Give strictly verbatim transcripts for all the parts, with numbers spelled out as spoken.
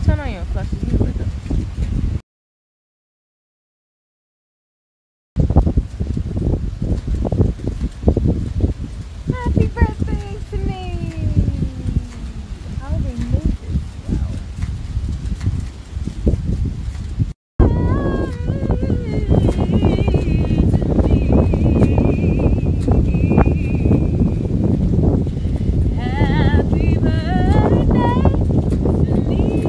괜찮아요. 가시는 거죠. Happy birthday to me! How they made this flower. Happy birthday to me.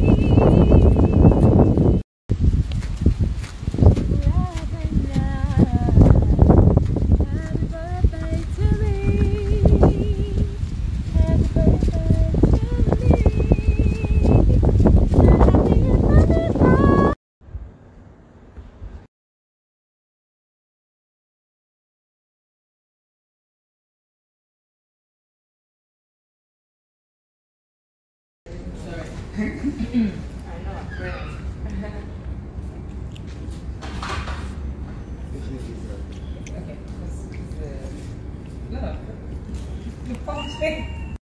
I know, I'm great. Okay, this is the... No, the